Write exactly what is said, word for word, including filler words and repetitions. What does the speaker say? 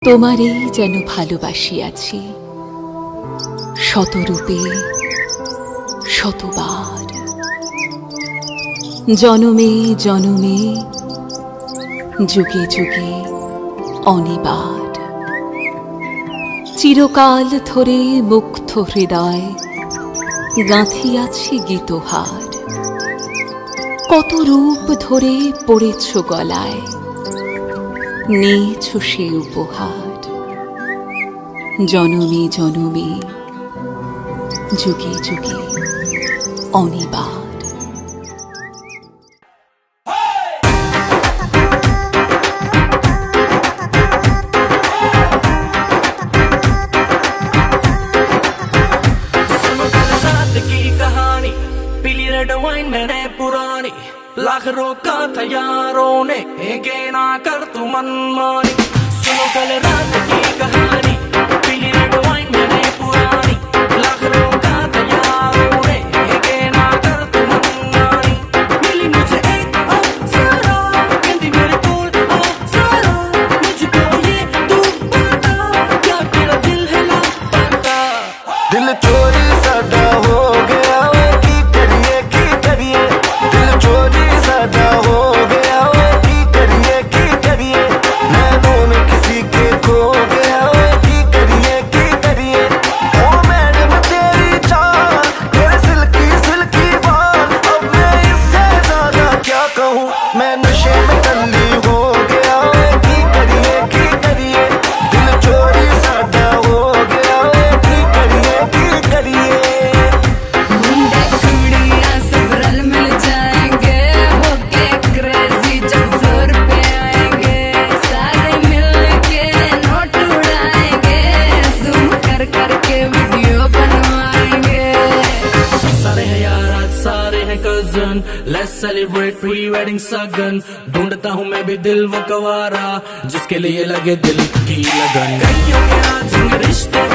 তোমারেই যেন ভালোবাসিয়াছি শতরূপে শতবার, জনমে জনমে যুগে যুগে অনিবার। চিরকাল ধরে মুগ্ধ হৃদয় গাঁথিয়াছি গীতহার। কত রূপ ধরে পড়েছ গলায়, নিয়েছ সে উপহার। জনমে জনমে যুগে যুগে অনিবার। रेड वाइन मैंने पुरानी, लाख रोका था यारों ने, एक ना कर तू मनमानी। सुनो कल रात की कहानी, पीली रेड वाइन मैंने पुरानी, लाख रोका था यारों ने, एक ना कर तू मनमानी। मिली मुझे एक अप्सरा, कहती मेरे कोल अप्सरा, मुझको ये तू बता, क्या तेरा दिल है लापता। दिल चोरी सादा हो गया, मैं नशे में टल्ली हो गया, की करिए की करिए, दिल चोरी सादा हो गया, की करिए की करिए। मुंडे कुड़ियां सब रल मिल जाएंगे, होके क्रेजी जब जोर पे आएंगे, सारे मिल के नोट उड़ाएंगे, जूम कर कर के वीडियो बनवाएंगे। सारे हैं यार आज सारे हैं cousin, let's celebrate pre wedding सगन। ढूंढता हूँ मैं भी दिल वो गवारा, जिसके लिए लगे दिल की लगन। कईयों के आज रिश्ते